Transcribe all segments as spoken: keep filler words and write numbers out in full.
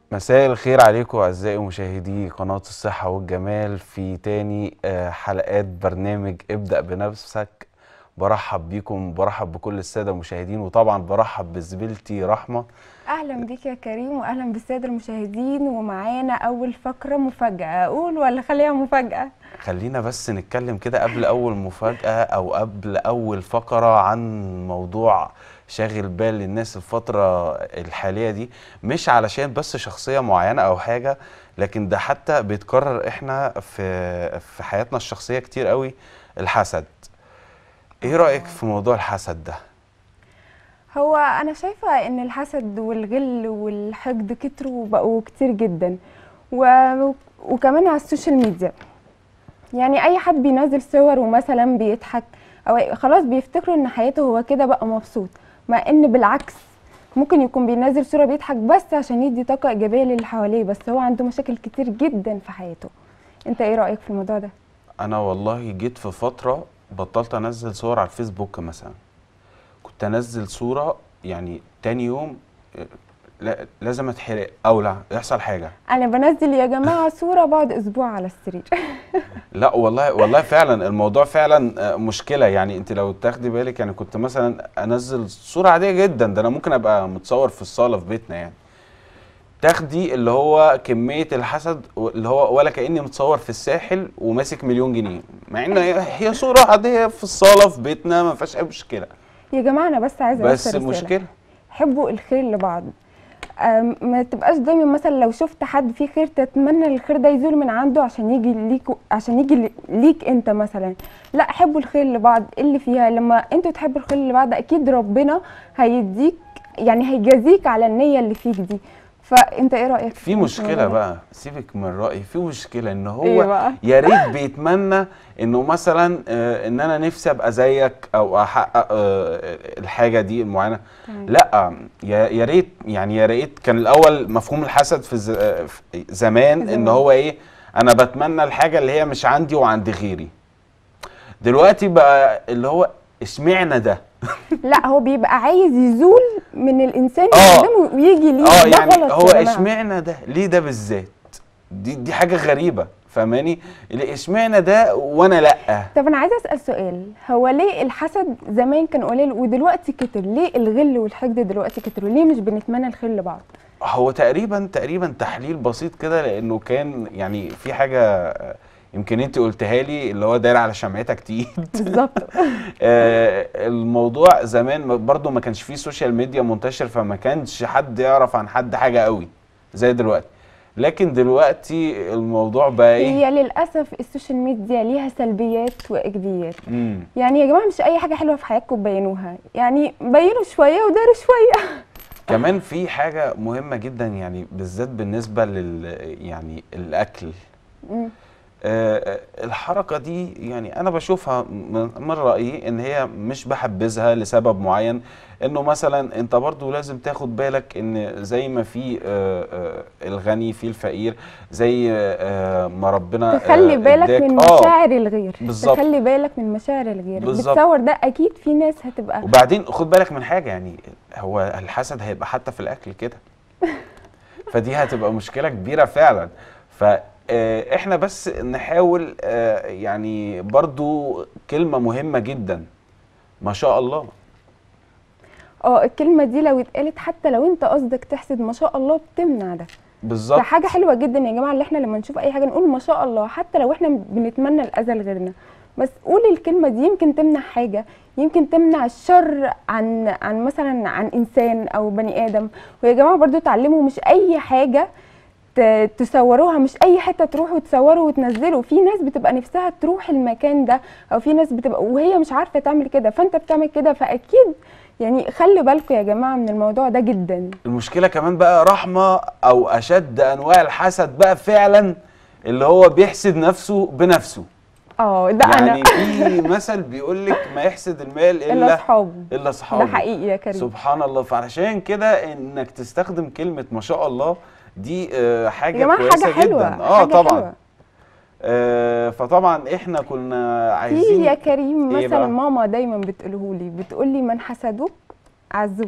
مساء الخير عليكم أعزائي مشاهدي قناة الصحة والجمال في تاني آه، حلقات برنامج ابدأ بنفسك. برحب بيكم، برحب بكل السادة المشاهدين، وطبعا برحب بزميلتي رحمة. اهلا بيك يا كريم، واهلا بالساده المشاهدين. ومعانا اول فقره مفاجاه، اقول ولا خليها مفاجاه؟ خلينا بس نتكلم كده قبل أول مفاجأة أو قبل أول فقرة عن موضوع شاغل بال الناس الفترة الحالية دي، مش علشان بس شخصية معينة أو حاجة، لكن ده حتى بيتكرر احنا في في حياتنا الشخصية كتير قوي. الحسد. ايه رأيك اه في موضوع الحسد ده؟ هو انا شايفه ان الحسد والغل والحقد كتروا وبقوا كتير جدا و... وكمان على السوشيال ميديا. يعني اي حد بينزل صور ومثلا بيضحك او خلاص بيفتكروا ان حياته هو كده بقى مبسوط، مع ان بالعكس ممكن يكون بينزل صورة بيضحك بس عشان يدي طاقة إيجابية للي حواليه، بس هو عنده مشاكل كتير جدا في حياته. انت ايه رأيك في الموضوع ده؟ انا والله جيت في فترة بطلت انزل صور على الفيسبوك مثلا. كنت انزل صورة يعني تاني يوم آه، لا لازم اتحرق او لا يحصل حاجة. انا بنزل يا جماعة صورة بعد اسبوع على السرير. لا والله والله فعلا الموضوع فعلا آه، مشكلة. يعني انت لو تاخدي بالك، يعني كنت مثلا انزل صورة عادية جدا، ده انا ممكن ابقى متصور في الصالة في بيتنا، يعني تاخدي اللي هو كمية الحسد اللي هو ولا كأني متصور في الساحل وماسك مليون جنيه، مع ان هي هي صورة عادية في الصالة في بيتنا ما فيهاش اي مشكلة. يا جماعة انا بس عايزة بس اوصل رسالة: مشكلة. حبوا الخير لبعض. أم، ما تبقاش دايما مثلا لو شفت حد فيه خير تتمنى الخير ده يزول من عنده عشان يجي ليك، عشان يجي ل- ليك انت مثلا. لا، حبوا الخير لبعض. إيه اللي فيها لما انتوا تحبوا الخير لبعض اكيد ربنا هيديك، يعني هيجازيك على النية اللي فيك دي. فانت ايه رأيك في في الموضوع مشكلة ده؟ بقى، سيبك من رأيي، في مشكلة ان ايه هو بقى؟ يا ريت بيتمنى انه مثلا آه، ان انا نفسي ابقى زيك او احقق آه، الحاجة دي المعينة. تمام. لا، يا يا ريت، يعني يا ريت كان الاول مفهوم الحسد في ز- آه، في زمان ان زمان. هو ايه، انا بتمنى الحاجة اللي هي مش عندي وعند غيري. دلوقتي بقى اللي هو اشمعنى ده. لا، هو بيبقى عايز يزول من الانسان اللي اه قدامه ويجي ليك. اه ده يعني غلط هو يا جماعة. اشمعنى ده ليه ده بالذات؟ دي دي حاجه غريبه، فاهماني؟ اللي اشمعنى ده وانا لا. طب انا عايزه اسال سؤال: هو ليه الحسد زمان كان قليل ودلوقتي كتر؟ ليه الغل والحقد دلوقتي كتروا؟ ليه مش بنتمنى الخير لبعض؟ هو تقريبا تقريبا تحليل بسيط كده، لانه كان يعني في حاجه آه، يمكن انت قلتها لي، اللي هو داير على شمعتك تقيد. بالظبط. آه، الموضوع زمان برضو ما كانش فيه سوشيال ميديا منتشر، فما كانش حد يعرف عن حد حاجه قوي زي دلوقتي. لكن دلوقتي الموضوع بقى ايه. هي للاسف السوشيال ميديا ليها سلبيات وايجابيات. امم يعني يا جماعه مش اي حاجه حلوه في حياتكم تبينوها، يعني بينوا شويه وداروا شويه. كمان في حاجة مهمة جدا، يعني بالذات بالنسبة لل يعني الأكل. مم. آه، آه، الحركة دي يعني أنا بشوفها من من رأيي إن هي مش بحبذها لسبب معين. إنه مثلا أنت برضو لازم تاخد بالك إن زي ما في آه، آه، الغني في الفقير، زي آه، ما ربنا تخلي آه، بالك من اداك اه مشاعر الغير. بالظبط. تخلي بالك من مشاعر الغير. بالظبط. بتصور ده اكيد في ناس هتبقى. وبعدين خد بالك من حاجة، يعني هو الحسد هيبقى حتى في الأكل كده، فدي هتبقى مشكلة كبيرة فعلا. فاحنا بس نحاول آه، يعني برضو كلمة مهمة جدا: ما شاء الله. اه، الكلمه دي لو اتقالت حتى لو انت قصدك تحسد، ما شاء الله بتمنع ده. فحاجه بالظبط. حلوه جدا يا جماعه اللي احنا لما نشوف اي حاجه نقول ما شاء الله، حتى لو احنا بنتمنى الاذى لغيرنا. بس قولي الكلمه دي، يمكن تمنع حاجه، يمكن تمنع الشر عن عن مثلا عن انسان او بني ادم. ويا جماعه برضو اتعلموا مش اي حاجه ت- تصوروها، مش اي حته تروحوا تصوروا وتنزلوا. في ناس بتبقى نفسها تروح المكان ده، او في ناس بتبقى وهي مش عارفه تعمل كده، فانت بتعمل كده، فاكيد يعني خلي بالكم يا جماعه من الموضوع ده جدا. المشكلة كمان بقى رحمة، او اشد انواع الحسد بقى فعلا، اللي هو بيحسد نفسه بنفسه. اه، ده انا. يعني في مثل بيقول لك: ما يحسد المال الا الا اصحابه. الا ده اصحابه. حقيقي يا كريم. سبحان الله. فعشان كده انك تستخدم كلمة ما شاء الله دي آه، يا حاجة جماعه حاجه كويسة حلوه، جدا. اه حاجه طبعا. حلوه. آه، فطبعا احنا كنا في يا عايزين كريم ايه مثل بقى. ماما دايما بتقولهولي، بتقولي: من حسدوك عزوك.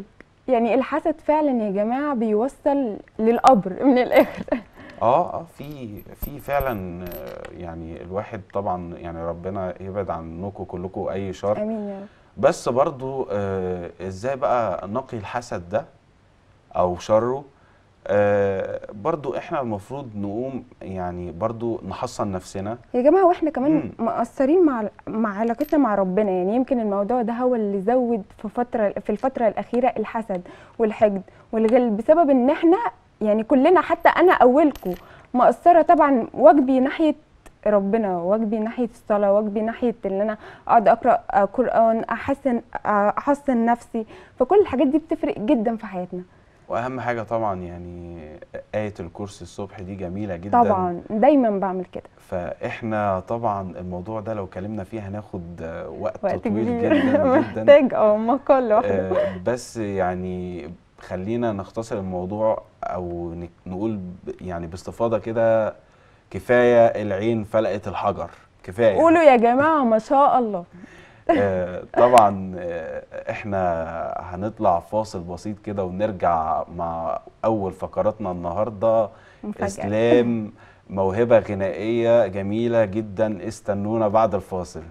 يعني الحسد فعلا يا جماعه بيوصل للقبر من الاخر. اه اه في في فعلا آه، يعني الواحد طبعا يعني ربنا يبعد عنكم كلكم اي شر. امين يا رب. بس برضو آه ازاي بقى نقي الحسد ده او شره؟ آه برضو احنا المفروض نقوم يعني برضو نحصن نفسنا. يا جماعه واحنا كمان مم. مقصرين مع مع علاقتنا مع ربنا، يعني يمكن الموضوع ده هو اللي زود في فتره في الفتره الاخيره الحسد والحقد والغل، بسبب ان احنا يعني كلنا حتى انا اولكم مقصره طبعا. واجبي ناحيه ربنا، واجبي ناحيه الصلاه، واجبي ناحيه ان انا اقعد اقرا قران، احسن احسن نفسي، فكل الحاجات دي بتفرق جدا في حياتنا. واهم حاجه طبعا يعني آية الكرسي الصبح دي جميله جدا. طبعا دايما بعمل كده. فاحنا طبعا الموضوع ده لو اتكلمنا فيه هناخد آه، وقت, وقت طويل كبير جدا جدا. محتاج اه مقال لوحده. آه، بس يعني خلينا نختصر الموضوع او نك- نقول ب- يعني باستفاضه كده، كفايه العين فلقت الحجر، كفايه. قولوا يا جماعه ما شاء الله. آه، طبعا آه، احنا هنطلع فاصل بسيط كده ونرجع مع اول فقراتنا النهارده. مفاجأة. اسلام موهبه غنائيه جميله جدا، استنونا بعد الفاصل.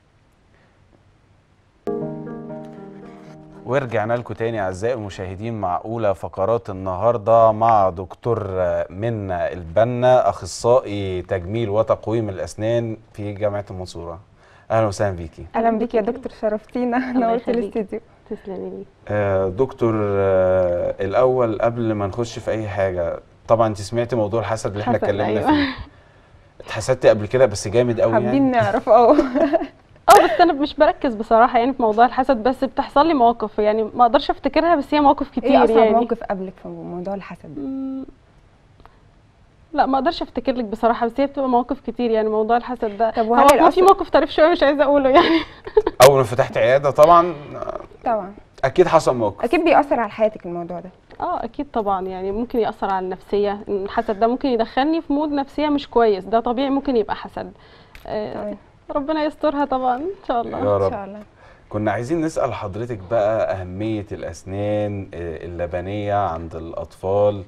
ورجعنا لكم تاني اعزائي المشاهدين مع اولى فقرات النهارده مع دكتور منى البنا، اخصائي تجميل وتقويم الاسنان في جامعه المنصوره. اهلا وسهلا بيكي. اهلا بيك يا دكتور، شرفتينا، نورتي الاستديو. تسلمي لي. آه دكتور، آه الاول قبل ما نخش في اي حاجه، طبعا انت سمعتي موضوع الحسد اللي احنا حسد، اتكلمنا أيوة. فيه. اتحسدتي قبل كده بس جامد قوي يعني؟ حابين نعرف. اه اه بس انا مش بركز بصراحه يعني في موضوع الحسد، بس بتحصل لي مواقف يعني ما اقدرش افتكرها، بس هي مواقف كتير ايه اصعب يعني. موقف قابلك في موضوع الحسد ده؟ مم، لا ما اقدرش افتكر لك بصراحه، بس هي بتبقى مواقف كتير يعني موضوع الحسد ده. طب هو وهل ما في الأصل- موقف طريف شويه مش عايزه اقوله يعني. اول ما فتحت عياده طبعا آه، طبعا اكيد حصل موقف. اكيد بيأثر على حياتك الموضوع ده. اه اكيد طبعا، يعني ممكن ياثر على النفسيه، الحسد ده ممكن يدخلني في مود نفسيه مش كويس، ده طبيعي ممكن يبقى حسد. آه تمام. ربنا يسترها طبعا ان شاء الله. يا ان رب. شاء الله. كنا عايزين نسأل حضرتك بقى أهمية الأسنان آه، اللبنية عند الأطفال،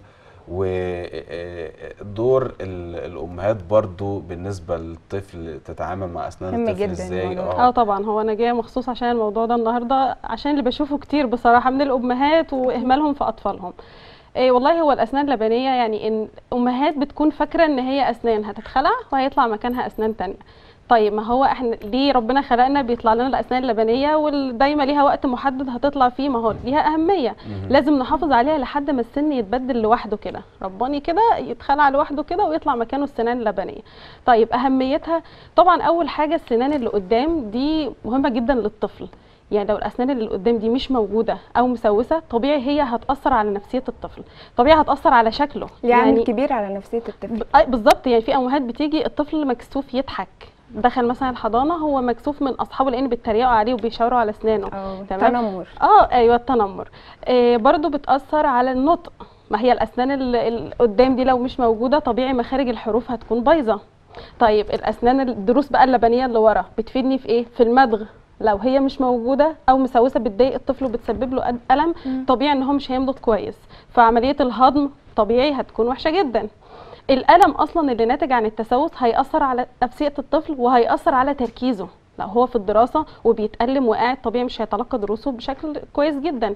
ودور الأمهات برضو بالنسبة للطفل، تتعامل مع أسنان مهم الطفل جدا إزاي؟ الموضوع اه طبعا، هو انا جايه مخصوص عشان الموضوع ده النهارده، عشان اللي بشوفه كتير بصراحه من الامهات واهمالهم في اطفالهم. إيه والله، هو الاسنان اللبنيه يعني ان امهات بتكون فاكره ان هي اسنان هتتخلع وهيطلع مكانها اسنان تانية. طيب ما هو احنا ليه ربنا خلقنا بيطلع لنا الاسنان اللبنيه ودايما ليها وقت محدد هتطلع فيه؟ ما هو ليها اهميه، مهم. لازم نحافظ عليها لحد ما السن يتبدل لوحده كده، رباني كده يتخلع لوحده كده ويطلع مكانه السنان اللبنيه. طيب اهميتها طبعا اول حاجه السنان اللي قدام دي مهمه جدا للطفل، يعني لو الاسنان اللي قدام دي مش موجوده او مسوسه طبيعي هي هتاثر على نفسيه الطفل، طبيعي هتاثر على شكله ليه عامل كبير على نفسيه الطفل. ب- أي بالظبط، يعني في امهات بتيجي الطفل مكسوف يضحك، دخل مثلا الحضانه هو مكسوف من اصحابه لان بيتريقوا عليه وبيشاوروا على اسنانه. اه تمام؟ تنمر. اه ايوه التنمر. آه برضو بتاثر على النطق، ما هي الاسنان اللي اللي قدام دي لو مش موجوده طبيعي مخارج الحروف هتكون بايظه. طيب الاسنان الضروس بقى اللبنيه اللي ورا بتفيدني في ايه؟ في المضغ، لو هي مش موجوده او مسوسه بتضايق الطفل وبتسبب له الم، مم. طبيعي ان هو مش هيمضغ كويس، فعمليه الهضم طبيعي هتكون وحشه جدا. الالم اصلا اللي ناتج عن التسوس هيأثر على نفسيه الطفل وهيأثر على تركيزه، لو هو في الدراسه وبيتألم وقاعد طبيعي مش هيتلقى دروسه بشكل كويس جدا.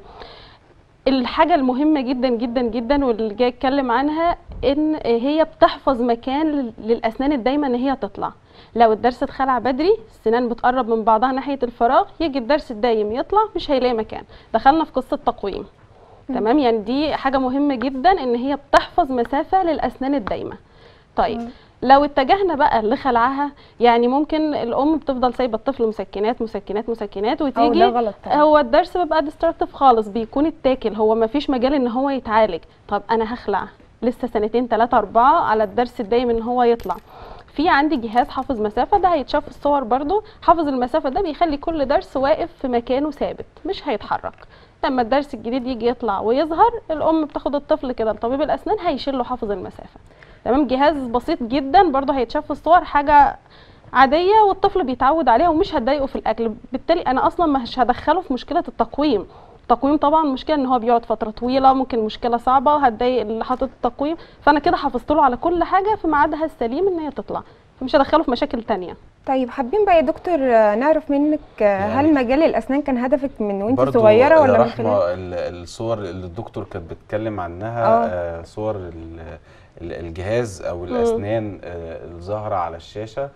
الحاجه المهمه جدا جدا جدا واللي جاي اتكلم عنها ان هي بتحفظ مكان لل- للاسنان الدايمه ان هي تطلع. لو الضرس اتخلع بدري السنان بتقرب من بعضها ناحيه الفراغ، يجي الضرس الدايم يطلع مش هيلاقي مكان، دخلنا في قصه تقويم. تمام، يعني دي حاجه مهمه جدا ان هي بتحفظ مسافه للاسنان الدايمه. طيب مم. لو اتجهنا بقى لخلعها، يعني ممكن الام بتفضل سايبه الطفل مسكنات مسكنات مسكنات اه وتيجي ده غلط طبعا. هو الضرس بيبقى ديستركتيف خالص، بيكون اتاكل، هو ما فيش مجال ان هو يتعالج. طب انا هخلع لسه سنتين ثلاثة أربعة على الضرس الدايم ان هو يطلع. في عندي جهاز حافظ مسافه، ده هيتشاف في الصور برضو، حافظ المسافه ده بيخلي كل ضرس واقف في مكانه ثابت مش هيتحرك. لما الضرس الجديد يجي يطلع ويظهر الام بتاخد الطفل كده لطبيب الاسنان هيشيل له حافظ المسافه. تمام، جهاز بسيط جدا برضو هيتشاف في الصور، حاجه عاديه والطفل بيتعود عليها ومش هتضايقه في الاكل، بالتالي انا اصلا مش هدخله في مشكله التقويم، التقويم طبعا مشكله ان هو بيقعد فتره طويله، ممكن مشكله صعبه وهتضايق اللي حاطط التقويم، فانا كده حافظت له على كل حاجه في ميعادها السليم ان هي تطلع، فمش هدخله في مشاكل تانية. طيب حابين بقى يا دكتور آه، نعرف منك آه، يعني هل مجال الاسنان كان هدفك من وانت برضو صغيره ولا من رحمة خلال؟ ال- الصور اللي الدكتور كانت بتتكلم عنها، آه. آه، صور ال- ال- الجهاز او الاسنان آه، الظاهره على الشاشه.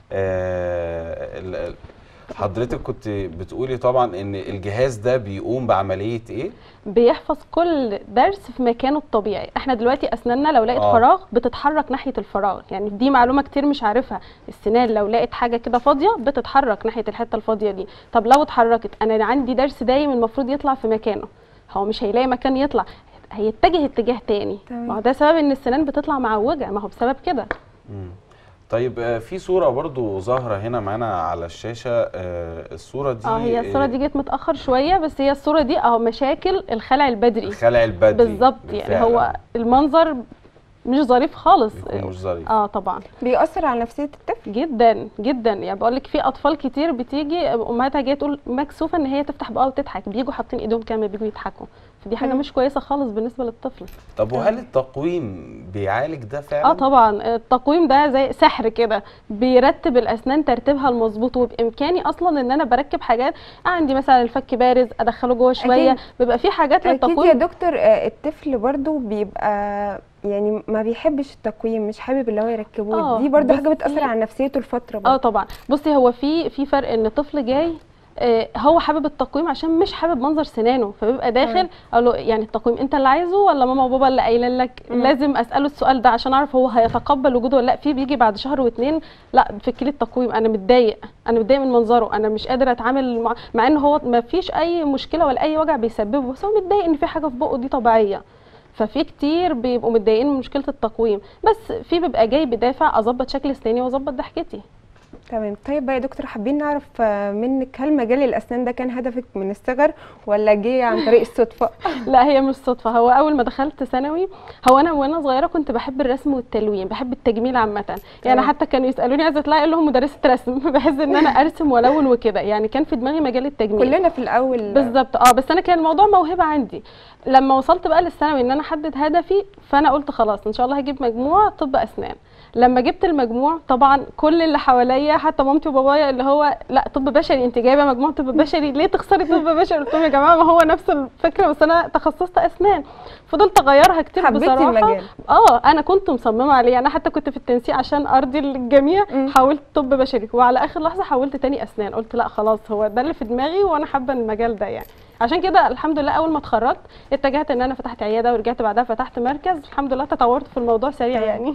آه، ال- ال- حضرتك كنت بتقولي طبعا ان الجهاز ده بيقوم بعمليه ايه؟ بيحفظ كل درس في مكانه الطبيعي. احنا دلوقتي اسناننا لو لقيت آه. فراغ بتتحرك ناحيه الفراغ، يعني دي معلومه كتير مش عارفها. السنان لو لقيت حاجه كده فاضيه بتتحرك ناحيه الحته الفاضيه دي. طب لو اتحركت، انا عندي درس دايم المفروض يطلع في مكانه، هو مش هيلاقي مكان يطلع، هيتجه اتجاه تاني. تمام. ما هو ده سبب ان السنان بتطلع معوجه، ما هو بسبب كده. مم. طيب آه، في صوره برضو ظاهره هنا معانا على الشاشه، آه، الصوره دي اه هي الصوره دي جت متاخر شويه، بس هي الصوره دي اهو مشاكل الخلع البدري. الخلع البدري بالظبط، يعني بالفعل. هو المنظر مش ظريف خالص. بيكون مش ظريف. اه طبعا بيأثر على نفسيه الطفل؟ جدا جدا، يعني بقول لك في اطفال كتير بتيجي امهاتها جايه تقول مكسوفه ان هي تفتح بقها وتضحك، بيجوا حاطين ايدهم كده بيجوا يضحكوا، فدي حاجه مم. مش كويسه خالص بالنسبه للطفل. طب وهل التقويم بيعالج ده فعلا؟ اه طبعا التقويم ده زي سحر كده، بيرتب الاسنان ترتيبها المظبوط، وبامكاني اصلا ان انا بركب حاجات. عندي مثلا الفك بارز ادخله جوه شويه، أكيد. بيبقى في حاجات اكيد للتقويم. يا دكتور، آه، الطفل برضو بيبقى يعني ما بيحبش التقويم، مش حابب اللي هو يركبوه، آه، دي برضو بس حاجه بتأثر في- على نفسيته الفتره اه برضو. طبعا. بصي هو في في فرق ان طفل جاي آه، هو حابب التقويم عشان مش حابب منظر سنانه، فبيبقى داخل مم. اقول له يعني التقويم انت اللي عايزه ولا ماما وبابا اللي قايلين لك؟ مم. لازم اساله السؤال ده عشان اعرف هو هيتقبل وجوده ولا لا. في بيجي بعد شهر واتنين لا فكري لي التقويم، انا متضايق، انا متضايق من منظره، انا مش قادر اتعامل مع مع ان هو ما فيش اي مشكله ولا اي وجع بيسببه، بس هو متضايق ان في حاجه في بقه دي طبيعيه. ففي كتير بيبقوا متضايقين من مشكله التقويم، بس في بيبقى جاي بدافع اظبط شكل اسناني واظبط ضحكتي. تمام. طيب بقى يا دكتور حابين نعرف آه، منك، هل مجال الاسنان ده كان هدفك من الصغر ولا جه عن طريق الصدفه؟ لا هي مش صدفه، هو اول ما دخلت ثانوي، هو انا وانا صغيره كنت بحب الرسم والتلوين، بحب التجميل عامه، يعني تمام. حتى كانوا يسالوني عايزه اطلعي اقول لهم مدرسه رسم بحس ان انا ارسم والون وكده، يعني كان في دماغي مجال التجميل. كلنا في الاول. بالظبط اه، بس انا كان الموضوع موهبه عندي. لما وصلت بقى للثانوي ان انا احدد هدفي، فانا قلت خلاص ان شاء الله هجيب مجموع طب اسنان. لما جبت المجموع طبعا كل اللي حواليا حتى مامتي وبابايا اللي هو لا طب بشري، انت جايبه مجموع طب بشري ليه تخسري طب بشري؟ قلت لهم يا جماعه ما هو نفس الفكره بس انا تخصصت اسنان. فضلت اغيرها كتير حبيتي بصراحه. المجال. اه انا كنت مصممه عليه، انا حتى كنت في التنسيق عشان ارضي الجميع مم. حاولت طب بشري، وعلى اخر لحظه حولت تاني اسنان، قلت لا خلاص هو ده اللي في دماغي وانا حابه المجال ده يعني. عشان كده الحمد لله اول ما اتخرجت اتجهت ان انا فتحت عياده، ورجعت بعدها فتحت مركز، الحمد لله تطورت في الموضوع سريع يعني.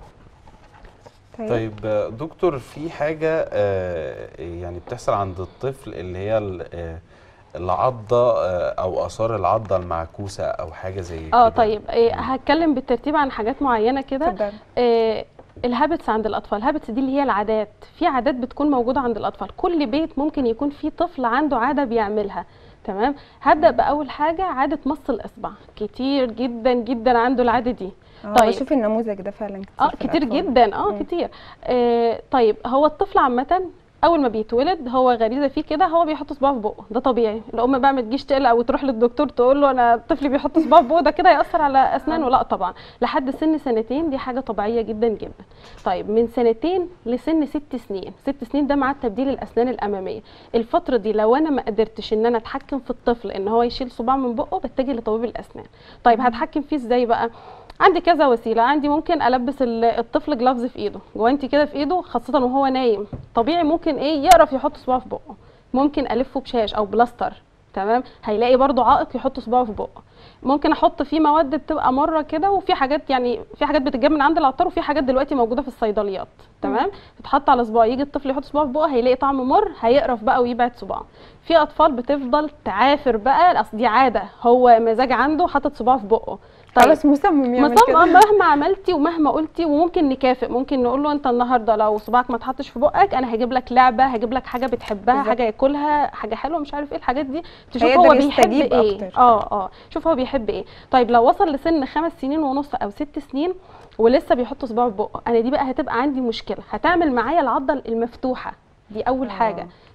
طيب. طيب آه، دكتور، في حاجة آه، يعني بتحصل عند الطفل اللي هي ال- آه، العضة آه، أو آثار العضة المعكوسة أو حاجة زي كده. اه طيب إيه هتكلم بالترتيب عن حاجات معينه كده. اتفضلي. إيه الهابتس عند الاطفال، الهابتس دي اللي هي العادات، في عادات بتكون موجوده عند الاطفال، كل بيت ممكن يكون فيه طفل عنده عاده بيعملها. تمام، هبدا باول حاجه عاده مص الاصبع، كتير جدا جدا عنده العاده دي. اه طيب. بشوف النموذج ده فعلا كتير اه في كتير الأطفال. جدا اه مم. كتير. آه طيب هو الطفل عامه اول ما بيتولد هو غريزه فيه كده، هو بيحط صباعه في بقه، ده طبيعي. الام بقى ما تجيش تقلق وتروح للدكتور تقول له انا طفلي بيحط صباعه في بقه ده كده هياثر على اسنانه، لا طبعا. لحد سن سنتين دي حاجه طبيعيه جدا جدا. طيب من سنتين لسن ست سنين، ست سنين ده مع تبديل الاسنان الاماميه. الفتره دي لو انا ما قدرتش ان انا اتحكم في الطفل ان هو يشيل صباع من بقه، بتجي لطبيب الاسنان. طيب هتحكم فيه ازاي بقى؟ عندي كذا وسيله، عندي ممكن البس الطفل جلافز في ايده، جوانتي كده في ايده خاصه وهو نايم، طبيعي ممكن ايه يعرف يحط صباعه في بقه. ممكن الفه بشاش او بلاستر، تمام، هيلاقي برضو عائق يحط صباعه في بقه. ممكن احط فيه مواد بتبقى مره كده، وفي حاجات يعني في حاجات بتتجاب من عند العطار، وفي حاجات دلوقتي موجوده في الصيدليات، تمام، بتتحط على صباعه، يجي الطفل يحط صباعه في بقه هيلاقي طعم مر، هيقرف بقى ويبعد صباعه. في اطفال بتفضل تعافر بقى، اصل دي عاده، هو مزاج عنده حاطط صباعه في بقه. خلاص مصمم يعمل مصمم كده. مهما عملتي ومهما قلتي، وممكن نكافئ، ممكن نقول له انت النهارده لو صباعك ما اتحطش في بقك انا هجيب لك لعبه، هجيب لك حاجه بتحبها، بالظبط. حاجه ياكلها، حاجه حلوه، مش عارف ايه الحاجات دي، تشوف هيقدر هو بيحب يستجيب ايه. أكتر. اه اه شوف هو بيحب ايه. طيب لو وصل لسن خمس سنين ونص او ست سنين ولسه بيحط صباعه في بقه، انا دي بقى هتبقى عندي مشكله، هتعمل معايا العضه المفتوحه دي اول آه. حاجه.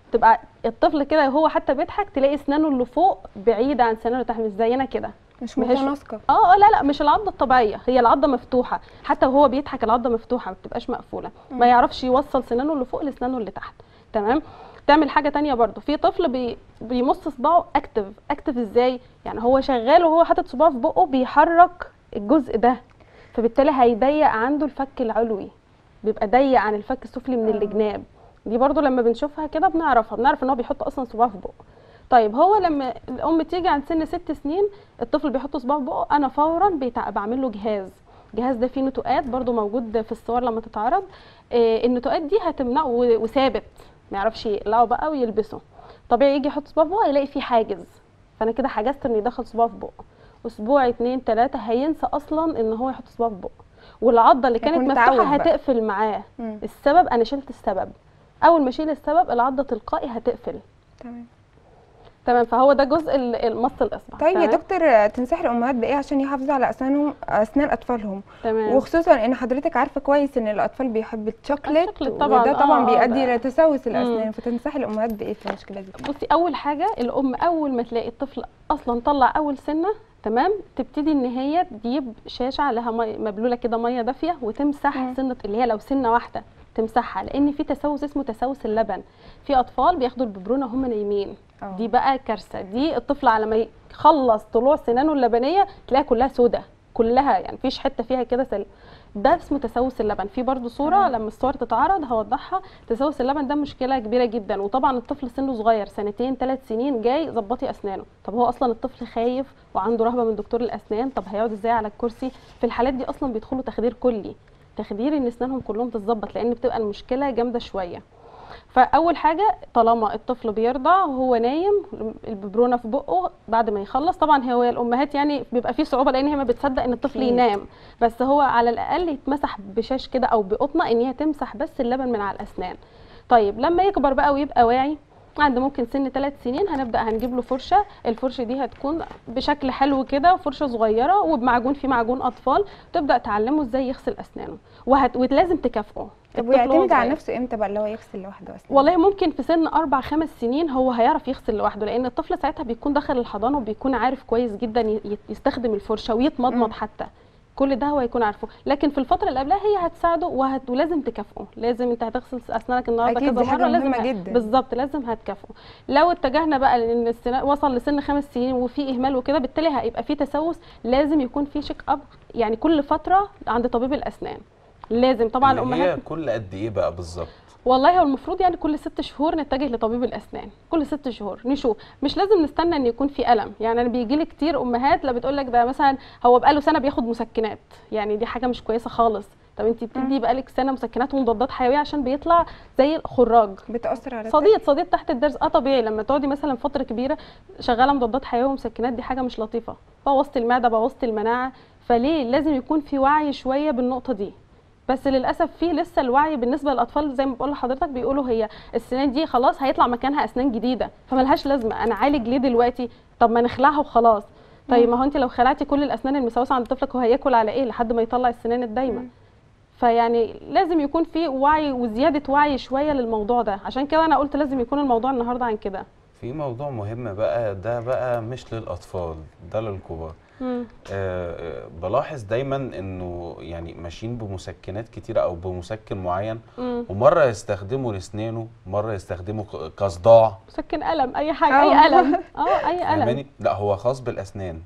تبقى الطفل كده هو حتى بيضحك تلاقي اسنانه اللي فوق بعيده عن سنانه اللي تحت، مش زينا كده. مش ما هيش- متناسقه. اه اه لا لا، مش العضه الطبيعيه، هي العضه مفتوحه، حتى وهو بيضحك العضه مفتوحه ما بتبقاش مقفوله، ما يعرفش يوصل سنانه اللي فوق لسنانه اللي تحت. تمام. تعمل حاجه تانية برضو، في طفل بي بيمص صباعه اكتف. اكتف ازاي؟ يعني هو شغال وهو حاطط صباعه في بقه بيحرك الجزء ده، فبالتالي هيضيق عنده الفك العلوي، بيبقى ضيق عن الفك السفلي من آه. الجناب. دي برضو لما بنشوفها كده بنعرفها، بنعرف ان هو بيحط اصلا صباعه في بقه. طيب هو لما الام تيجي عند سن ست سنين الطفل بيحط صباعه في بقه، انا فورا بيتع- بعمل له جهاز. الجهاز ده فيه نتوءات برضو موجود في الصور لما تتعرض. آه النتوءات دي هتمنعه و- وثابت، ما يعرفش يقلعه بقى ويلبسه. طبيعي يجي يحط صباعه في بقه يلاقي فيه حاجز، فانا كده حجزت انه يدخل صباعه في بقه. اسبوع اتنين تلاته هينسى اصلا ان هو يحط صباعه في بقه، والعضه اللي كانت هيكون مفتوحه اتعود بقى. هتقفل معاه. مم. السبب انا شلت السبب، اول ما اشيل السبب العضه تلقائي هتقفل. تمام. تمام. فهو ده جزء ال- المص الاصبع. طيب يا تمام؟ دكتور، تنصحي الامهات بايه عشان يحافظوا على اسنانهم اسنان اطفالهم؟ تمام. وخصوصا ان حضرتك عارفه كويس ان الاطفال بيحبوا الشوكليت، الشوكليت طبعاً، وده طبعا آه، بيؤدي ده- الى تسوس الاسنان، مم. فتنصحي الامهات بايه في المشكله دي؟ بصي، اول حاجه الام اول ما تلاقي الطفل اصلا طلع اول سنه، تمام، تبتدي ان هي تجيب شاشه عليها مي مبلوله كده ميه دافيه وتمسح مم. سنه اللي هي لو سنه واحده تمسحها، لان في تسوس اسمه تسوس اللبن. في اطفال بياخدوا الببرونه وهم نايمين، أوه. دي بقى كارثه. دي الطفل على ما يخلص طلوع سنانه اللبنيه تلاقيها كلها سودة كلها، يعني مفيش حته فيها كده سل. ده اسمه تسوس اللبن. في برضو صوره تمام. لما الصور تتعرض هوضحها. تسوس اللبن ده مشكله كبيره جدا، وطبعا الطفل سنه صغير سنتين ثلاث سنين جاي ظبطي اسنانه، طب هو اصلا الطفل خايف وعنده رهبه من دكتور الاسنان، طب هيقعد ازاي على الكرسي؟ في الحالات دي اصلا بيدخلوا تخدير كلي، تخدير ان اسنانهم كلهم تتظبط، لان بتبقى المشكله جامده شويه. فاول حاجه طالما الطفل بيرضع وهو نايم الببرونه في بقه بعد ما يخلص، طبعا هو الامهات يعني بيبقى فيه صعوبه لان هي ما بتصدق ان الطفل أكيد. ينام، بس هو على الاقل يتمسح بشاش كده او بقطنه ان هي تمسح بس اللبن من على الاسنان. طيب لما يكبر بقى ويبقى واعي عند ممكن سن ثلاث سنين هنبدا هنجيب له فرشه. الفرشه دي هتكون بشكل حلو كده، فرشه صغيره وبمعجون، في معجون اطفال، تبدا تعلمه ازاي يغسل اسنانه، وهت... ولازم تكافئه. طب الطفل وهو ويعتمد على صغير. نفسه امتى بقى اللي هو يغسل لوحده اسنانه؟ والله ممكن في سن اربع خمس سنين هو هيعرف يغسل لوحده، لان الطفل ساعتها بيكون دخل الحضانه وبيكون عارف كويس جدا ي- يستخدم الفرشه ويتمضمض مم. حتى، كل ده هو هيكون عارفه. لكن في الفتره اللي قبلها هي هتساعده وهت... ولازم تكافئه، لازم انت هتغسل اسنانك النهارده أكيد، كذا دي حاجة مره، لازم مهمة ه- جدا. بالظبط لازم هتكافئه. لو اتجهنا بقى لان السن وصل لسن خمس سنين وفي اهمال وكده، بالتالي هيبقى في تسوس، لازم يكون في شيك اب يعني كل فتره عند طبيب الاسنان، لازم طبعا اللي الامهات. هي كل قد ايه بقى بالظبط؟ والله هو المفروض يعني كل ست شهور نتجه لطبيب الاسنان، كل ست شهور نشوف، مش لازم نستنى ان يكون في الم. يعني انا بيجي لي كتير امهات لا بتقول لك ده مثلا هو بقاله سنه بياخد مسكنات، يعني دي حاجه مش كويسه خالص. طب انت بتدي بقالك سنه مسكنات ومضادات حيويه عشان بيطلع زي الخراج بتاثر على صديد صديد تحت الضرس. اه طبيعي لما تقعدي مثلا فتره كبيره شغاله مضادات حيويه ومسكنات، دي حاجه مش لطيفه، بوظت المعده بوظت المناعه. فليه لازم يكون في وعي شويه بالنقطه دي. بس للاسف في لسه الوعي بالنسبه للاطفال زي ما بقول لحضرتك، بيقولوا هي السنان دي خلاص هيطلع مكانها اسنان جديده فملهاش لازمه، انا عالج ليه دلوقتي؟ طب ما نخلعها وخلاص. طيب ما هو انت لو خلعتي كل الاسنان المسوسه عند طفلك هو هياكل على ايه لحد ما يطلع السنان الدايمه؟ فيعني لازم يكون في وعي وزياده وعي شويه للموضوع ده، عشان كده انا قلت لازم يكون الموضوع النهارده عن كده. في موضوع مهم بقى، ده بقى مش للاطفال، ده للكبار. مم. آه بلاحظ دايما انه يعني ماشيين بمسكنات كتيره او بمسكن معين، مم. ومره يستخدمه لاسنانه، مره يستخدمه ك- كصداع. مسكن الم اي حاجه، آه. اي الم اه اي الم. فاهماني؟ لا هو خاص بالاسنان،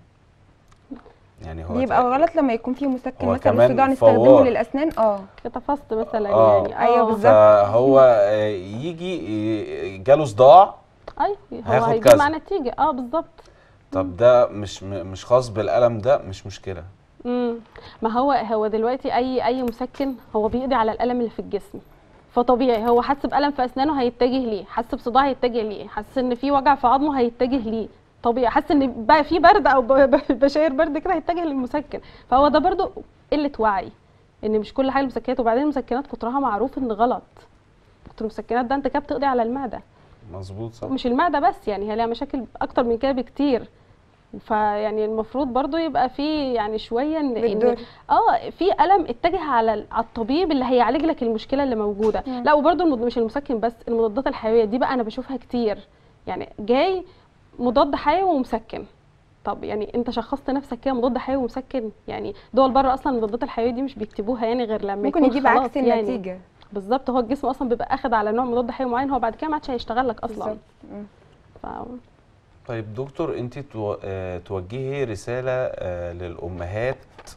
يعني هو بيبقى تق- غلط لما يكون في مسكن هو مثلا كمان للصداع نستخدمه فوار. للاسنان. اه كتفست مثلا آه. يعني أيوة آه. بالظبط. فهو آه، يجي ي- جاله صداع. ايوه هو هياخد هيجيب كذا. مع نتيجه اه بالظبط. طب ده مش م- مش خاص بالالم، ده مش مشكله. امم ما هو هو دلوقتي اي اي مسكن هو بيقضي على الالم اللي في الجسم، فطبيعي هو حس بالم في اسنانه هيتجه ليه، حس بصداع هيتجه ليه، حس ان في وجع في عظمه هيتجه ليه، طبيعي حس ان بقى في برد او ب- ب- بشاير برد كده هيتجه للمسكن. فهو ده برضو قله وعي ان مش كل حاجه مسكنات، وبعدين المسكنات كترها معروف ان غلط. كتر المسكنات ده انت كده بتقضي على المعده، مظبوط صح. مش المعده بس، يعني هي ليها مشاكل اكتر من كده بكتير. فيعني المفروض برضو يبقى في يعني شويه ان بالدور. إن- اه في الم اتجه على ال- على الطبيب اللي هيعالج لك المشكله اللي موجوده. مم. لا وبرضو المض- مش المسكن بس، المضادات الحيويه دي بقى انا بشوفها كتير، يعني جاي مضاد حيوي ومسكن. طب يعني انت شخصت نفسك كده مضاد حيوي ومسكن؟ يعني دول بره اصلا المضادات الحيويه دي مش بيكتبوها يعني غير لما ممكن يكون يجيب خلاص عكس يعني. النتيجه. بالظبط، هو الجسم اصلا بيبقى اخد على نوع مضاد حيوي معين، هو بعد كده ما عادش هيشتغل لك اصلا. بالظبط. مم. ف... طيب دكتور، انت تو- آه، توجهي رسالة آه، للأمهات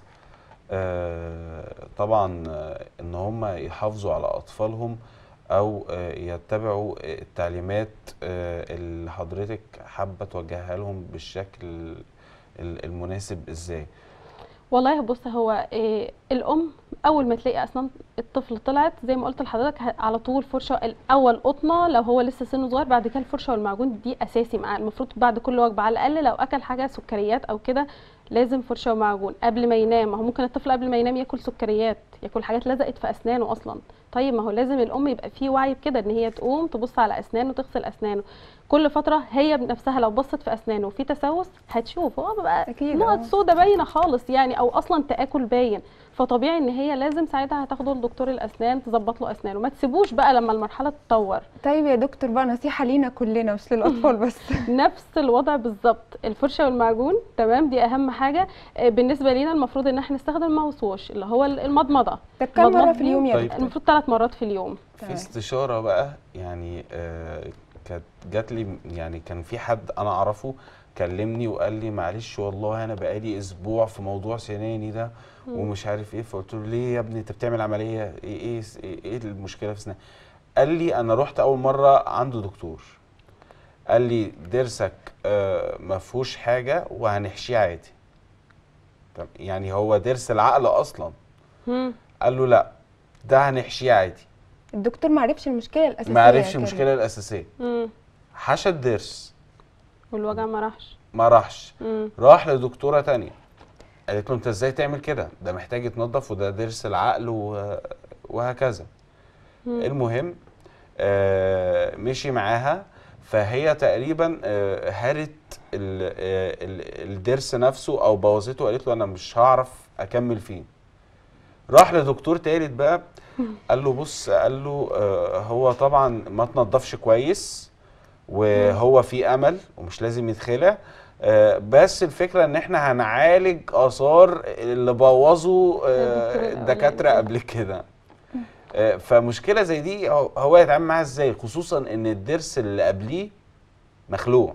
آه، طبعا آه، ان هم يحافظوا على أطفالهم او آه، يتبعوا التعليمات آه، اللي حضرتك حابة توجهها لهم بالشكل ال- المناسب ازاي؟ والله بص، هو إيه الام اول ما تلاقي اسنان الطفل طلعت زي ما قلت لحضرتك ه- على طول فرشه الاول قطنه لو هو لسه سنه صغير، بعد كده الفرشه والمعجون دي اساسي معاه. المفروض بعد كل وجبه على الاقل لو اكل حاجه سكريات او كده لازم فرشه ومعجون قبل ما ينام. ما هو ممكن الطفل قبل ما ينام ياكل سكريات، ياكل حاجات لزقت في اسنانه اصلا. طيب ما هو لازم الام يبقى فيه وعي بكده، ان هي تقوم تبص على اسنانه وتغسل اسنانه كل فتره. هي بنفسها لو بصت في اسنانه وفي تسوس هتشوف، هو بقى أكيد، نقط آه. سودا باينه خالص يعني، او اصلا تاكل باين. فطبيعي ان هي لازم ساعتها هتاخده لدكتور الاسنان تظبط له اسنانه، ما تسيبوش بقى لما المرحله تتطور. طيب يا دكتور بقى نصيحه لينا كلنا مش للاطفال بس. نفس الوضع بالظبط، الفرشه والمعجون تمام دي اهم حاجه. آه، بالنسبه لينا المفروض ان احنا نستخدم ماوث ووش اللي هو المضمضه. طب كم مره المضمضة في دي اليوم يا طيب. دكتور؟ المفروض ثلاث مرات في اليوم. في تمام. استشارة بقى يعني آه، كانت جات لي، يعني كان في حد انا اعرفه كلمني وقال لي معلش والله انا بقالي اسبوع في موضوع سناني ده ومش عارف ايه. فقلت له ليه يا ابني انت بتعمل عمليه؟ ايه ايه ايه, إيه المشكله في سنانك؟ قال لي انا رحت اول مره عنده دكتور قال لي ضرسك آه ما فيهوش حاجه وهنحشيه عادي. طب يعني هو ضرس العقل اصلا. مم. قال له لا ده هنحشيه عادي. الدكتور ما عرفش المشكله الاساسيه. ما عرفش كان. المشكله الاساسيه، مم. حشى الضرس والوجع ما راحش. ما راحش، مم. راح لدكتوره تانية قالت له انت ازاي تعمل كده؟ ده محتاج يتنضف وده ضرس العقل و- وهكذا. مم. المهم آه مشي معاها، فهي تقريبا آه هرت ال- آه، ال- الضرس نفسه او بوظته، قالت له انا مش هعرف اكمل فيه. راح لدكتور تالت بقى قال له بص، قال له آه هو طبعا ما تنضفش كويس وهو في امل ومش لازم يتخلع، آه بس الفكره ان احنا هنعالج اثار اللي بوظوا آه الدكتور الدكاتره الأولاني. قبل كده. آه فمشكله زي دي هو- هو يتعامل معاها ازاي، خصوصا ان الضرس اللي قبليه مخلوع؟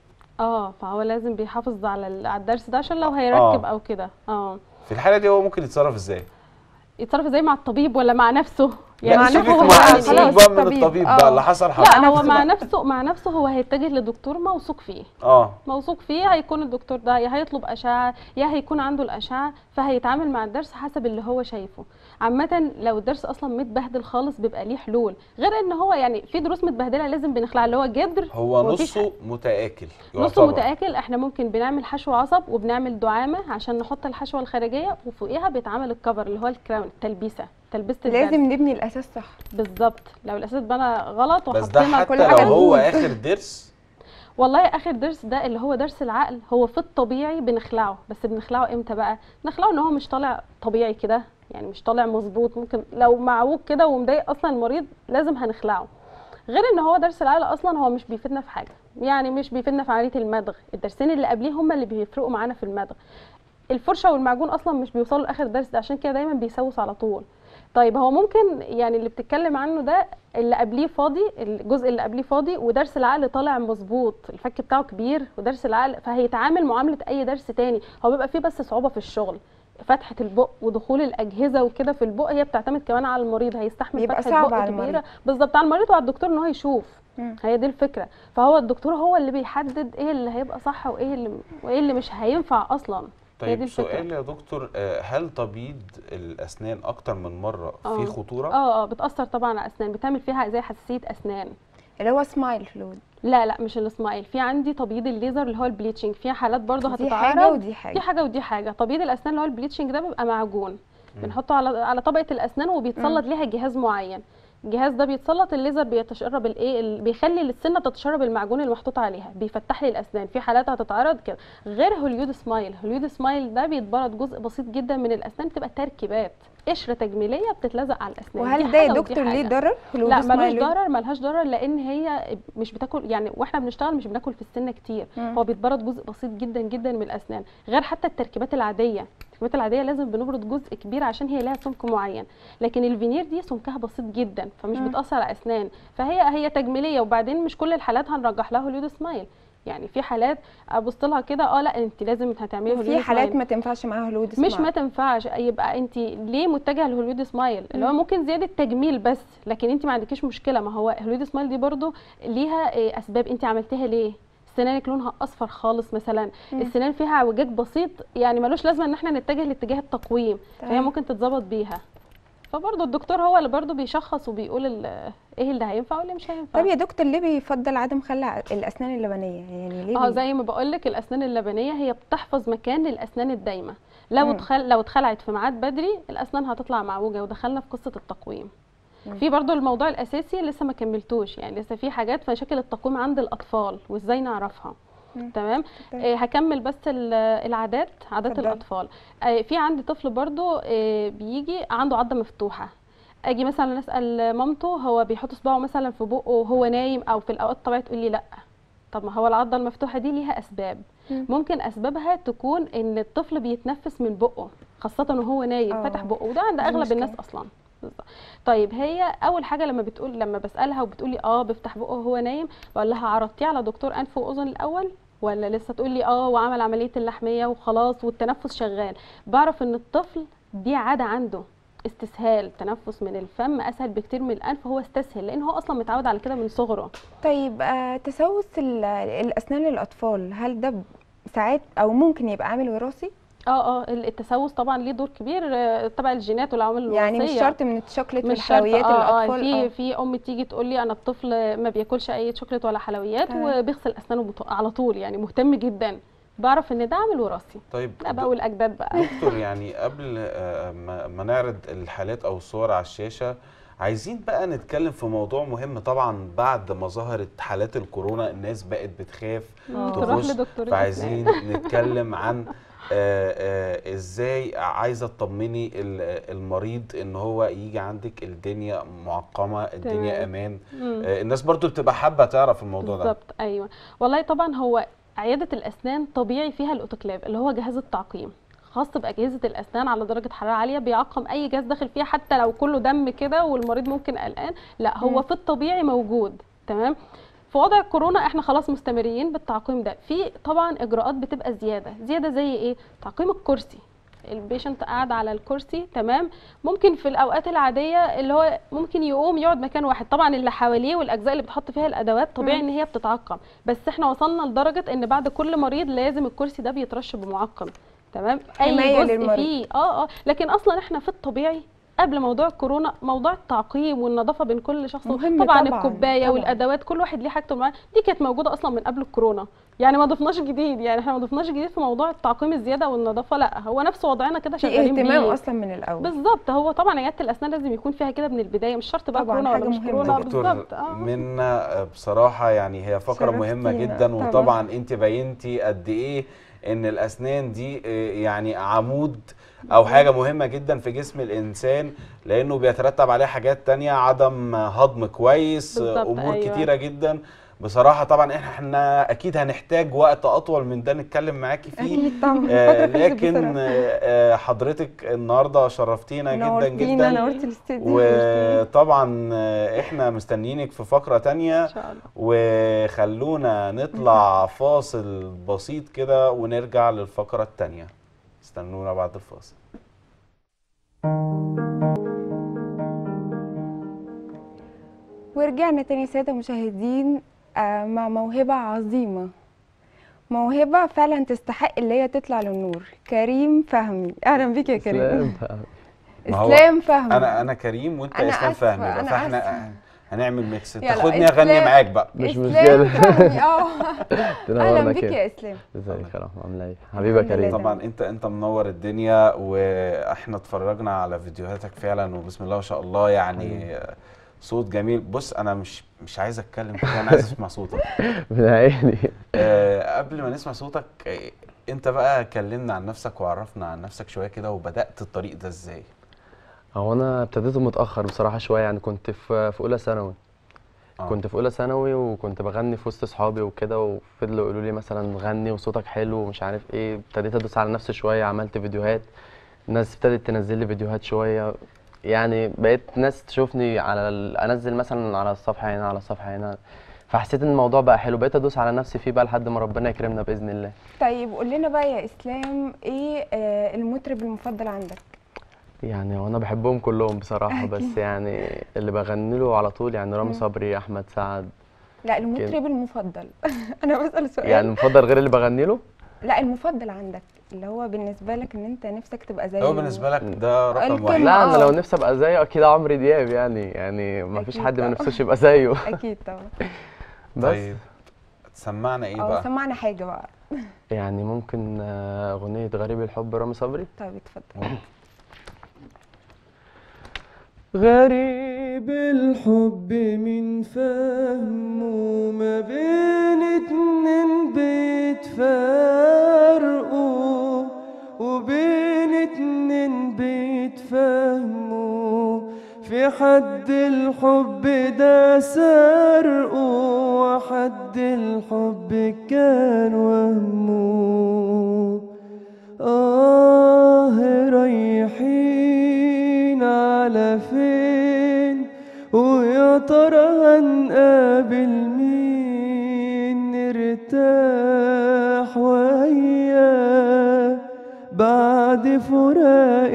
اه فهو لازم بيحافظ على ال- على الدرس ده عشان لو هيركب آه. او كده. اه في الحاله دي هو ممكن يتصرف ازاي؟ يتصرف ازاي؟ مع الطبيب ولا مع نفسه؟ لا مع سيبك نفسه هو مع يعني سيبك خلاص بقى من الطبيب. الطبيب آه. بقى اللي حصل حصل. لا هو نفسه مع بقى. نفسه مع نفسه هو هيتجه لدكتور موثوق فيه. اه موثوق فيه هيكون الدكتور ده يا هيطلب اشعه يا هيكون عنده الاشعه، فهيتعامل مع الدرس حسب اللي هو شايفه. عامه لو الدرس اصلا متبهدل خالص بيبقى ليه حلول، غير ان هو يعني في دروس متبهدله لازم بنخلع اللي هو جدر. هو ومفيش نصه متآكل نصه يعتبر. متآكل. احنا ممكن بنعمل حشو عصب وبنعمل دعامه عشان نحط الحشوه الخارجيه، وفوقيها بيتعمل الكفر اللي هو الكراون، التلبيسه، تلبيسه الدرس. لازم نبني الاساس صح. بالظبط، لو الاساس اتبنى غلط بس ده وحطينا حتى كل لو حاجة هو نقول. اخر ضرس. والله اخر درس ده اللي هو درس العقل هو في الطبيعي بنخلعه، بس بنخلعه امتى بقى؟ بنخلعه ان هو مش طالع طبيعي كده، يعني مش طالع مظبوط. ممكن لو معوج كده ومضايق اصلا المريض لازم هنخلعه. غير ان هو درس العقل اصلا هو مش بيفيدنا في حاجه، يعني مش بيفيدنا في عمليه المدغ. الدرسين اللي قبليه هم اللي بيفرقوا معانا في المدغ. الفرشه والمعجون اصلا مش بيوصلوا لاخر درس ده، عشان كده دايما بيسوس على طول. طيب هو ممكن يعني اللي بتتكلم عنه ده اللي قبليه فاضي، الجزء اللي قبليه فاضي ودرس العقل طالع مظبوط، الفك بتاعه كبير ودرس العقل، فهيتعامل معامله اي درس تاني. هو بيبقى فيه بس صعوبه في الشغل، فتحه البق ودخول الاجهزه وكده في البق هي بتعتمد كمان على المريض، هيستحمل بيبقى فتحه صعب بق على كبيره. المريض. بالظبط، على المريض وعلى الدكتور ان هو يشوف. مم. هي دي الفكره. فهو الدكتور هو اللي بيحدد ايه اللي هيبقى صح وايه اللي وايه اللي مش هينفع اصلا. هي دي طيب الفكرة. سؤال يا دكتور، آه، هل تبييض الاسنان اكتر من مره آه. فيه خطوره؟ اه اه بتاثر طبعا على الاسنان، بتعمل فيها زي حساسيه اسنان. اللي هو سمايل فلويد. لا لا مش الاسماعيل، في عندي تبييض الليزر اللي هو البليتشنج، في حالات برضه دي هتتعرض. حاجه ودي حاجه. دي حاجه ودي حاجه. تبييض الاسنان اللي هو البليتشنج ده بيبقى معجون، بنحطه على على طبقه الاسنان وبيتسلط ليها جهاز معين، الجهاز ده بيتسلط الليزر بيتشرب الايه ال- بيخلي السنه تتشرب المعجون اللي محطوط عليها، بيفتح لي الاسنان. في حالات هتتعرض كده. غير هوليود سمايل، هوليود سمايل ده بيتبرد جزء بسيط جدا من الاسنان، بتبقى تركيبات قشره تجميليه بتتلزق على الاسنان. وهل دي ده يا حاجة ودي دكتور ليه حاجة. ضرر؟ هوليود لا ملوش سمايل؟ ضرر، ملهاش ضرر، لان هي مش بتاكل يعني، واحنا بنشتغل مش بناكل في السنه كتير. مم. هو بيتبرد جزء بسيط جدا جدا من الاسنان، غير حتى التركيبات العاديه. التركيبات العاديه لازم بنبرد جزء كبير عشان هي لها سمك معين، لكن الفينير دي سمكها بسيط جدا فمش مم. بتاثر على اسنان، فهي هي تجميليه. وبعدين مش كل الحالات هنرجح لها هوليود سمايل، يعني في حالات ابص لها كده اه لا انت لازم هتعملي هوليود وفي حالات سمايل. ما تنفعش معاها هوليود سمايل؟ مش ما تنفعش، يبقى انت ليه متجهه للهوليود سمايل اللي هو ممكن زياده تجميل بس، لكن انت ما عندكيش مشكله. ما هو الهوليود سمايل دي برضو ليها إيه اسباب انت عملتيها ليه. سنانك لونها اصفر خالص مثلا، مم. السنان فيها اعوجاج بسيط، يعني ملوش لازمه ان احنا نتجه لاتجاه التقويم، فهي تمام. ممكن تتظبط بيها. فبرضه الدكتور هو اللي برضه بيشخص وبيقول ال- ايه اللي هينفع واللي مش هينفع. طب يا دكتور ليه بيفضل عدم خلع الاسنان اللبنيه؟ يعني ليه اه بي- زي ما بقول لك الاسنان اللبنيه هي بتحفظ مكان للاسنان الدايمه، لو مم. اتخل... لو اتخلعت في ميعاد بدري الاسنان هتطلع معوجه، ودخلنا في قصه التقويم. مم. في برضو الموضوع الاساسي لسه ما كملتوش، يعني لسه في حاجات في مشاكل التقويم عند الاطفال وازاي نعرفها. مم. تمام. طيب. آه هكمل بس ال- العادات، عادات اتفضلي. الاطفال. آه في عندي طفل برضو آه بيجي عنده عضه مفتوحه، اجي مثلا اسال مامته هو بيحط صباعه مثلا في بقه وهو نايم او في الاوقات الطبيعيه، تقول لي لا. طب ما هو العضه المفتوحه دي ليها اسباب، مم. ممكن اسبابها تكون ان الطفل بيتنفس من بقه خاصه وهو نايم آه. فاتح بقه، وده عند دي اغلب مشكلة. الناس اصلا. بالظبط. طيب هي اول حاجه لما بتقول لما بسالها وبتقولي اه بيفتح بقه وهو نايم، بقول لها عرضتيه على دكتور انف واذن الاول ولا لسه؟ تقول لي اه وعمل عمليه اللحميه وخلاص والتنفس شغال. بعرف ان الطفل دي عاده عنده، استسهال، تنفس من الفم اسهل بكتير من الانف، هو استسهل لان هو اصلا متعود على كده من صغره. طيب آه تسوس ال- الاسنان للاطفال، هل ده ب- ساعات او ممكن يبقى عامل وراثي؟ اه اه التسوس طبعا ليه دور كبير آه، تبع الجينات والعوامل الوراثيه. يعني مش شرط من الشوكليت مش شرط. والحلويات اه اه الاطفال؟ في آه. في ام تيجي تقول لي انا الطفل ما بياكلش اي شوكليت ولا حلويات تمام. وبيغسل اسنانه بط- على طول، يعني مهتم جدا، بعرف ان ده عامل وراثي. طيب لا بقى والاجداد بقى. دكتور يعني قبل آه، ما ما نعرض الحالات او الصور على الشاشه، عايزين بقى نتكلم في موضوع مهم. طبعا بعد ما ظهرت حالات الكورونا الناس بقت بتخاف آه. تروح تخش، لدكتور فعايزين نتكلم عن آه، آه، ازاي عايزه تطمني ال- المريض ان هو يجي عندك الدنيا معقمه، الدنيا تمام. امان. مم. آه، الناس برضو بتبقى حابه تعرف الموضوع ده. بالظبط ايوه. والله طبعا هو عياده الاسنان طبيعي فيها الاوتوكلاف اللي هو جهاز التعقيم، خاص باجهزه الاسنان على درجه حراره عاليه، بيعقم اي جهاز داخل فيها حتى لو كله دم كده والمريض ممكن قلقان، لا هو مم. في الطبيعي موجود. تمام. في وضع الكورونا احنا خلاص مستمرين بالتعقيم ده، في طبعا اجراءات بتبقى زياده، زياده زي ايه؟ تعقيم الكرسي، البيشنت قاعد على الكرسي تمام، ممكن في الاوقات العاديه اللي هو ممكن يقوم يقعد مكان واحد، طبعا اللي حواليه والاجزاء اللي بتحط فيها الادوات طبيعي مم. ان هي بتتعقم، بس احنا وصلنا لدرجه ان بعد كل مريض لازم الكرسي ده بيترش بمعقم. تمام. حماية اي جزء للمريض. فيه اه اه لكن اصلا احنا في الطبيعي قبل موضوع الكورونا موضوع التعقيم والنظافه بين كل شخص، مهم طبعا طبعاً، الكوبايه طبعاً. والادوات كل واحد ليه حاجته معاه، دي كانت موجوده اصلا من قبل الكورونا، يعني ما ضفناش جديد، يعني احنا ما ضفناش جديد في موضوع التعقيم الزياده والنظافه، لا هو نفس وضعنا كده في شغالين اهتمام بيه. اصلا من الاول. بالظبط. هو طبعا عياده الاسنان لازم يكون فيها كده من البدايه، مش شرط بقى طبعاً، كورونا حاجة ولا مش مهمة. كورونا. دكتور بالظبط اه منا بصراحة يعني هي فقرة مهمة شرفتينا جدا، طبعاً. وطبعا انت بينتي قد ايه ان الاسنان دي آه، يعني عمود او حاجة مهمة جدا في جسم الانسان، لانه بيترتب عليه حاجات تانية، عدم هضم كويس، آه، بالظبط، امور أيوة. كتيرة جدا. بصراحة طبعا احنا اكيد هنحتاج وقت اطول من ده نتكلم معاكي فيه. اكيد طبعا. آه الفترة خلصت لكن بسرعة. آه آه، حضرتك النهارده شرفتينا جدا نورتينا، جدا، نورتي الاستديو. وطبعا آه، احنا مستنيينك في فقرة تانية، ان شاء الله. وخلونا نطلع فاصل بسيط كده ونرجع للفقرة التانية. استنونا بعد الفاصل. ورجعنا تاني سادة مشاهدين آه، مع موهبة عظيمة، موهبة فعلا تستحق اللي هي تطلع للنور. كريم فهمي، اهلا بيك يا كريم. اسلام فهمي. ما هو اسلام فهمي. انا انا كريم وانت أنا اسلام آسفة، فهمي بقى، أنا فاحنا آسفة. هنعمل ميكس، يلا، تاخدني اغني إسلام. معاك بقى. مش اسلام مشكلة. فهمي، اه تنورنا اهلا بيك كده. يا اسلام. ازيك يا رحمة، عاملة ايه؟ حبيبة الحمد لله. كريم. طبعا انت انت منور الدنيا، واحنا اتفرجنا على فيديوهاتك فعلا، وبسم الله ما شاء الله يعني صوت جميل. بص انا مش مش عايز اتكلم كده، انا عايز اسمع صوتك. من عيني. آه قبل ما نسمع صوتك، آه انت بقى كلمنا عن نفسك وعرفنا عن نفسك شويه كده، وبدات الطريق ده ازاي؟ هو انا ابتديته متاخر بصراحه شويه، يعني كنت في في اولى ثانوي. آه. كنت في اولى ثانوي وكنت بغني في وسط اصحابي وكده، وفضلوا يقولوا لي مثلا غني وصوتك حلو ومش عارف ايه. ابتديت ادوس على نفسي شويه، عملت فيديوهات، الناس ابتدت تنزل لي فيديوهات شويه، يعني بقيت ناس تشوفني على ال... انزل مثلا على الصفحه هنا على الصفحه هنا، فحسيت ان الموضوع بقى حلو، بقيت ادوس على نفسي فيه بقى لحد ما ربنا يكرمنا باذن الله. طيب قول لنا بقى يا اسلام، ايه آه المطرب المفضل عندك؟ يعني وانا بحبهم كلهم بصراحه، بس أكيد. يعني اللي بغني له على طول يعني رامي مم. صبري، احمد سعد. لا المطرب المفضل. انا بسأل سؤال. يعني المفضل غير اللي بغني له؟ لا المفضل عندك اللي هو بالنسبه لك ان انت نفسك تبقى زيه. هو بالنسبه لك ده رقم القمة. واحد؟ لا انا آه. لو نفسي ابقى زيه اكيد عمرو دياب، يعني يعني ما فيش أكيد حد ما طبعا. نفسوش يبقى زيه. اكيد طبعا. بس طيب تسمعنا ايه اه بقى؟ سمعنا حاجه بقى. يعني ممكن آه، اغنيه غريب الحب رامي صبري. طيب اتفضل. غريب الحب من فهمه ما بين اتنين بيتفرقوا، وبين اتنين بيتفهموا، في حد الحب ده سرقه، وحد الحب كان وهمه. آه رايحين على فين، ويا ترى هنقابل مين، نرتاح وياه بعد فراق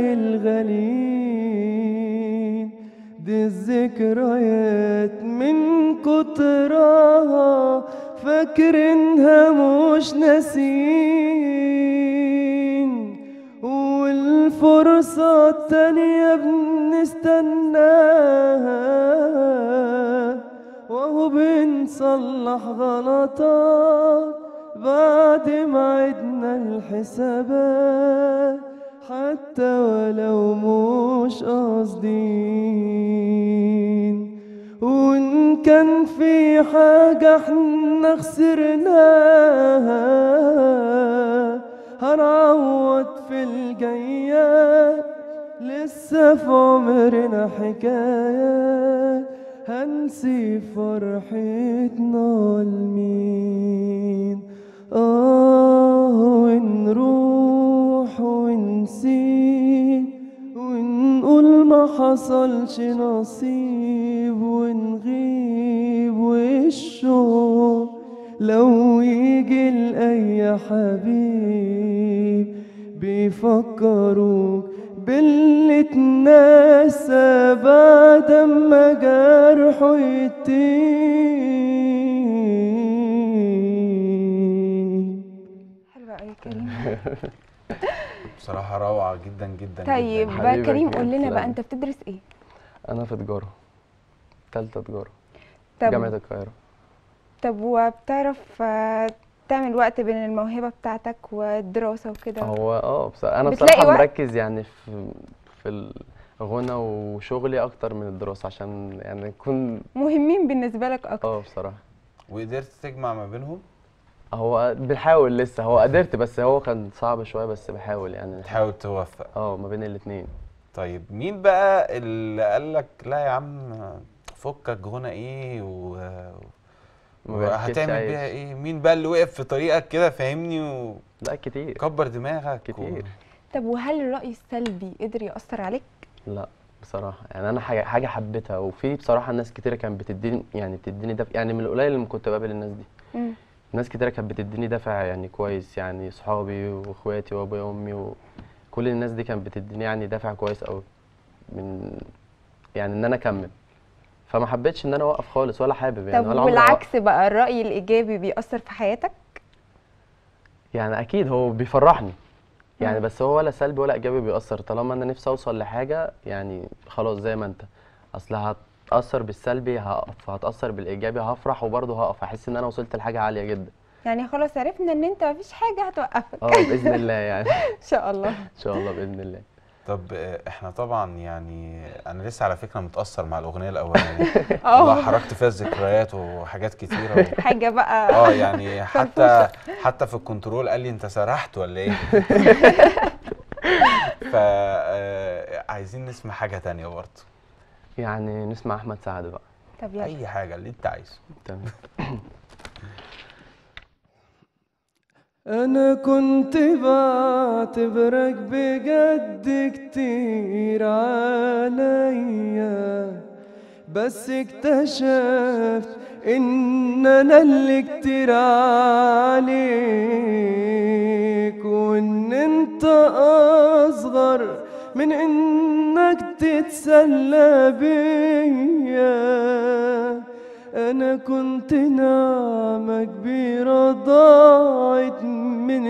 الغالين. دي الذكريات من كترها فاكرينها مش ناسين، والفرصة التانية بنستناها، وهو بنصلح غلطات بعد ما عدنا الحسابات، حتى ولو مش قاصدين. وإن كان في حاجة احنا خسرناها هنعوض في الجايات، لسه في عمرنا حكايات، هنسيب فرحتنا لمين. آه ونروح ونسيب ونقول ما حصلش نصيب، ونغيب والشوق لو يجي لأي حبيب بيفكروك باللي اتنسى بعد ما جرحه يطيب. حلوه قوي كريم. بصراحه روعه جدا جدا طيب جدا. بقى حبيبك كريم يا قول لنا بقى إسلام. انت بتدرس ايه؟ انا في تجاره، تالتة تجاره، طب جامعه القاهره. طب وبتعرف آه، تعمل وقت بين الموهبه بتاعتك والدراسه وكده؟ هو اه بص... انا بتلاقي بصراحه وقت؟ مركز يعني في في الغنى وشغلي اكتر من الدراسه، عشان يعني يكون مهمين بالنسبه لك اكتر؟ اه بصراحه. وقدرت تجمع ما بينهم؟ هو بنحاول لسه، هو قدرت بس هو كان صعب شويه، بس بحاول يعني تحاول توفق. اه ما بين الاتنين. طيب مين بقى اللي قال لك لا يا عم فكك غنى ايه و... ما بياكلش وهتعمل بيها عيش. ايه؟ مين بقى اللي وقف في طريقك كده فاهمني لا كتير وكبر دماغك كتير. طب وهل الرأي السلبي قدر يأثر عليك؟ لا بصراحه يعني انا حاجه حاجه حبيتها، وفي بصراحه ناس كتيره كانت بتديني يعني بتديني دفع، يعني من القليل اللي كنت بقابل الناس دي. مم. ناس كتيره كانت بتديني دفع يعني كويس، يعني صحابي واخواتي وابويا وامي وكل الناس دي كانت بتديني يعني دفع كويس قوي من يعني ان انا اكمل، فما حبيتش ان انا اوقف خالص ولا حابب يعني طب ولا عمري والعكس بقى الرأي الإيجابي بيأثر في حياتك؟ يعني اكيد هو بيفرحني يعني، مم. بس هو ولا سلبي ولا ايجابي بيأثر، طالما انا نفسي اوصل لحاجه يعني خلاص زي ما انت، اصل هتأثر بالسلبي هقف، هتأثر بالايجابي هفرح وبرضه هقف، احس ان انا وصلت لحاجه عاليه جدا. يعني خلاص عرفنا ان انت مفيش حاجة هتوقفك. اه باذن الله يعني. ان شاء الله. ان شاء الله باذن الله. طب آه، احنا طبعا يعني انا لسه على فكره متاثر مع الاغنيه الاولانيه. والله حركت فيها الذكريات وحاجات كتيره و... حاجه بقى. اه يعني حتى حتى في الكنترول قال لي انت سرحت ولا ايه؟ ف آه، عايزين نسمع حاجه تانية برضه. يعني نسمع احمد سعد بقى. طب يلا. اي حاجه اللي انت عايزه. تمام. أنا كنت بعتبرك بجد كتير عليا، بس اكتشفت إن أنا اللي كتير عليك، وإن أنت أصغر من إنك تتسلى بيا. أنا كنت نعمة كبيرة ضاعت من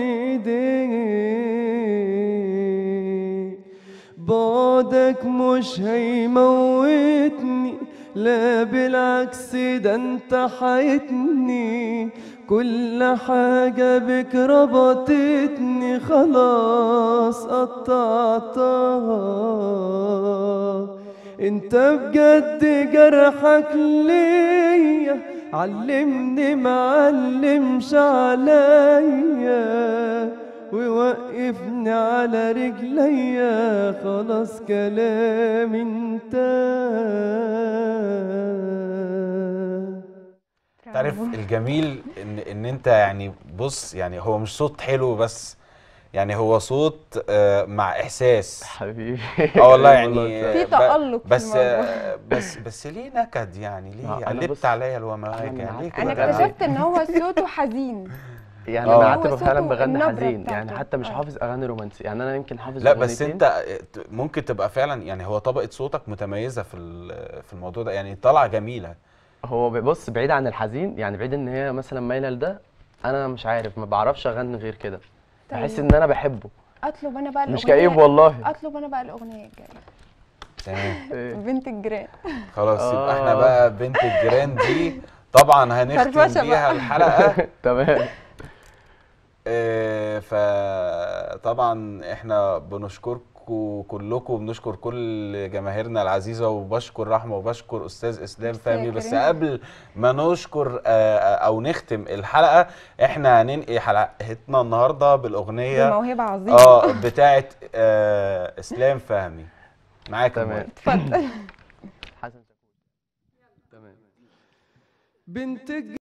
إيديك، بعدك مش هيموتني، لا بالعكس ده انت حيتني، كل حاجة بك ربطتني خلاص قطعتها. انت بجد جرحك ليا علمني معلمش عليا، ووقفني على رجليا خلاص كلام انتهى. تعرف الجميل ان ان انت يعني بص، يعني هو مش صوت حلو بس، يعني هو صوت آه، مع احساس. حبيبي. اه والله والله يعني فعلا. في آه، ب- تألق في بس الموضوع. آه، بس بس ليه نكد يعني؟ ليه آه، أنا قلبت بص- عليا أنا الومواجع؟ من ليه عادتي كده انا بغني. بقى؟ اكتشفت ان هو صوته حزين. يعني آه. انا هو قعدت فعلا صوته بغني النبرة حزين، يعني بتاعته. حتى مش آه. حافظ اغاني رومانسيه، يعني انا يمكن حافظ لا بس اغنيتين. انت آه، ت- ممكن تبقى فعلا يعني هو طبقة صوتك متميزة في ال- في الموضوع ده، يعني طالعة جميلة. هو ب- بص، بعيد عن الحزين، يعني بعيد ان هي مثلا مايله لده، انا مش عارف، ما بعرفش اغني غير كده. بحس طيب. ان انا بحبه، اطلب انا بقى مش الأغنية- كئيب والله. اطلب انا بقى الاغنيه الجايه. تمام. إيه. بنت الجيران. خلاص يبقى احنا آه. بقى بنت الجيران دي طبعا هنختم فرفشة بيها بقى. الحلقة. تمام. آه، فطبعا احنا بنشكركم كلكم، وبنشكر كل جماهيرنا العزيزه، وبشكر رحمه وبشكر استاذ اسلام ميرسي يا فهمي. بس كريم. قبل ما نشكر آه، او نختم الحلقه، احنا هننقي حلقتنا النهارده بالاغنيه بموهبه عظيمه. اه بتاعه آه، اسلام فهمي. معاك تمام. المايك. اتفضل. حسن شاكوش. تمام. بنت